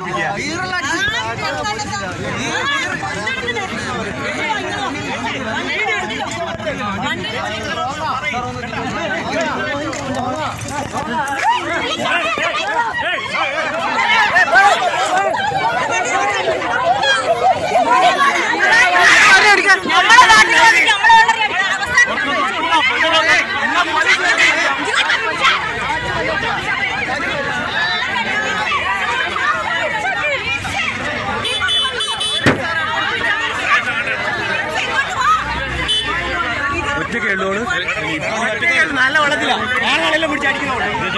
നല്ല വെള്ളത്തില ആളെല്ലാം പിടിച്ചടിക്കുന്ന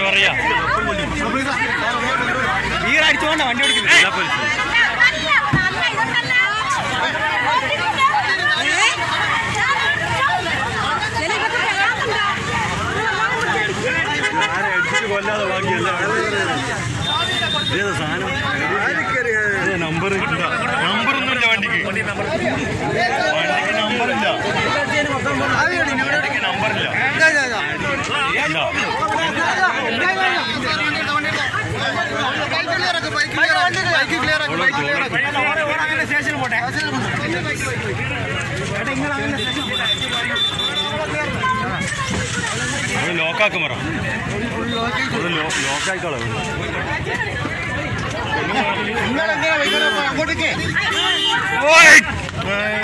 വീറടിച്ചുകൊണ്ട വണ്ടി ഓടിക്കുന്നത്. കൊല്ലാതെ ബാക്കിയല്ല ഏത് സാധനം നമ്പറൊന്നുമില്ല വണ്ടിക്ക് നമ്പറില്ല നമ്പറില്ല സ്റ്റേഷനിൽ പോട്ടെ. ലോക്കാക്കും പറ ലോക്കായിക്കോളാം. നിങ്ങളെന്തിനാ അങ്ങോട്ടേക്ക്